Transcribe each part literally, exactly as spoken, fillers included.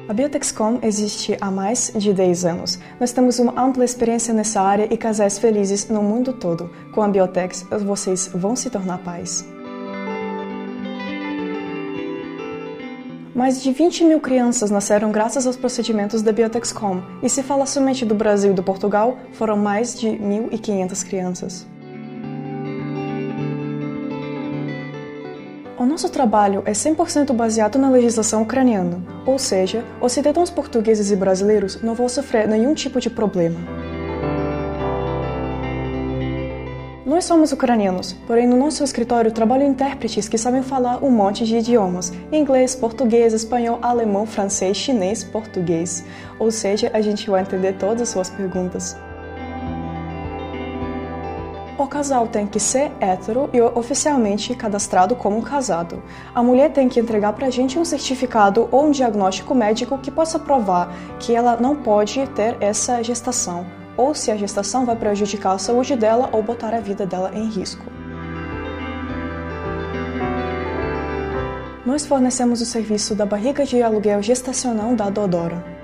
A Biotexcom existe há mais de dez anos. Nós temos uma ampla experiência nessa área e casais felizes no mundo todo. Com a Biotex, vocês vão se tornar pais. Mais de vinte mil crianças nasceram graças aos procedimentos da Biotexcom, e se fala somente do Brasil e do Portugal, foram mais de mil e quinhentas crianças. O nosso trabalho é cem por cento baseado na legislação ucraniana, ou seja, os cidadãos portugueses e brasileiros não vão sofrer nenhum tipo de problema. Nós somos ucranianos, porém no nosso escritório trabalham intérpretes que sabem falar um monte de idiomas: inglês, português, espanhol, alemão, francês, chinês, português. Ou seja, a gente vai entender todas as suas perguntas. O casal tem que ser hétero e oficialmente cadastrado como casado. A mulher tem que entregar pra gente um certificado ou um diagnóstico médico que possa provar que ela não pode ter essa gestação, ou se a gestação vai prejudicar a saúde dela ou botar a vida dela em risco. Nós fornecemos o serviço da barriga de aluguel gestacional da Dodora.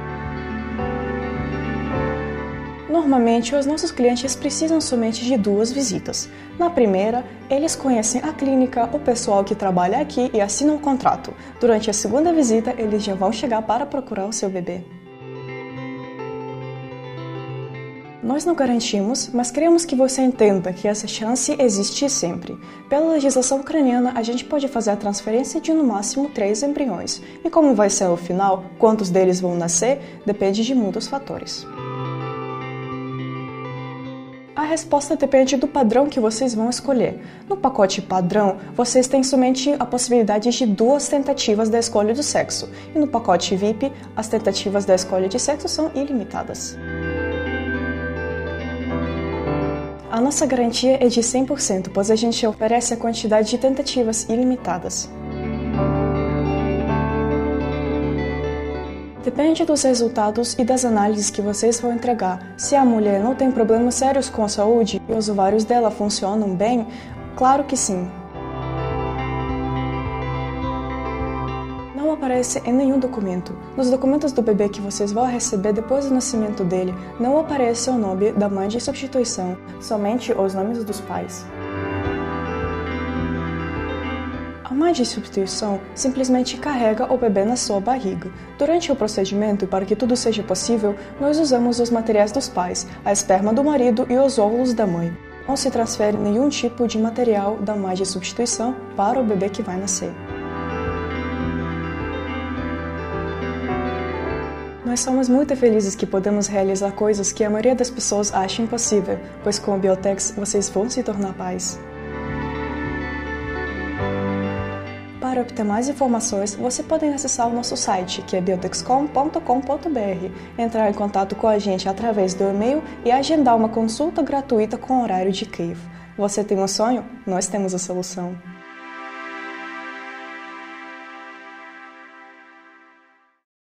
Normalmente, os nossos clientes precisam somente de duas visitas. Na primeira, eles conhecem a clínica, o pessoal que trabalha aqui e assinam um contrato. Durante a segunda visita, eles já vão chegar para procurar o seu bebê. Nós não garantimos, mas queremos que você entenda que essa chance existe sempre. Pela legislação ucraniana, a gente pode fazer a transferência de no máximo três embriões. E como vai ser o final, quantos deles vão nascer, depende de muitos fatores. A resposta depende do padrão que vocês vão escolher. No pacote padrão, vocês têm somente a possibilidade de duas tentativas da escolha do sexo. E no pacote V I P, as tentativas da escolha de sexo são ilimitadas. A nossa garantia é de cem por cento, pois a gente oferece a quantidade de tentativas ilimitadas. Depende dos resultados e das análises que vocês vão entregar. Se a mulher não tem problemas sérios com a saúde e os ovários dela funcionam bem, claro que sim. Não aparece em nenhum documento. Nos documentos do bebê que vocês vão receber depois do nascimento dele, não aparece o nome da mãe de substituição, somente os nomes dos pais. A mãe de substituição simplesmente carrega o bebê na sua barriga. Durante o procedimento, para que tudo seja possível, nós usamos os materiais dos pais, a esperma do marido e os óvulos da mãe. Não se transfere nenhum tipo de material da mãe de substituição para o bebê que vai nascer. Nós somos muito felizes que podemos realizar coisas que a maioria das pessoas acha impossível, pois com a Biotex vocês vão se tornar pais. Para obter mais informações, você pode acessar o nosso site, que é biotexcom ponto com ponto br, entrar em contato com a gente através do e-mail e agendar uma consulta gratuita com horário de Kiev. Você tem um sonho? Nós temos a solução.